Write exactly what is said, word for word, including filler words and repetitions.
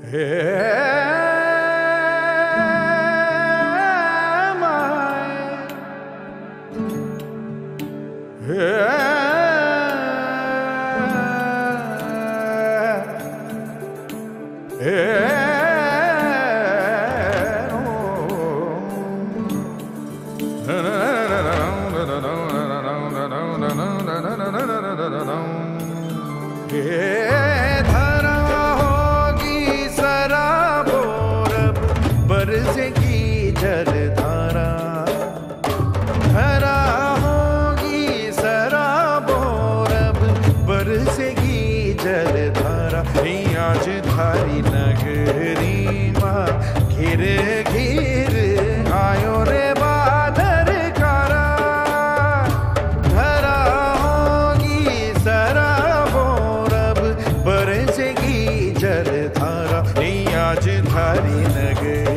हे धरा होगी शराबों रब बरसेगी जलधारा, धरा होगी शराबों रब बरसेगी जलधारा। आज थारी नगरी माँ घिर घिर आयो रे बादर कारा, धरा होगी शराबों रब बरसेगी जलधारा। आज थारी नगरी